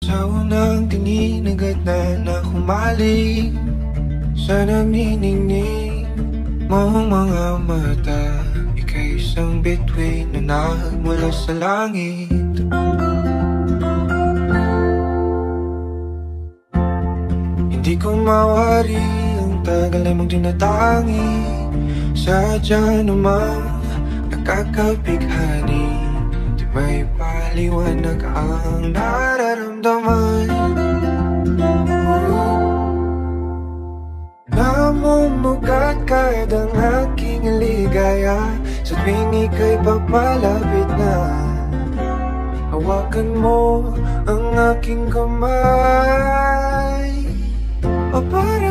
Sa unang tingin agad na humaling sa naniningning mong mga mata. Ika'y isang bituin na nagmula sa langit. Hindi ko mawari ang tagal na mong tinatangi. Sadya namang nakakabighani. Di may paliwanag ang nararamdaman. Namumugat kahit ang aking ligaya sa tuwing ika'y papalapit na. Hawakan mo ang aking kamay, o para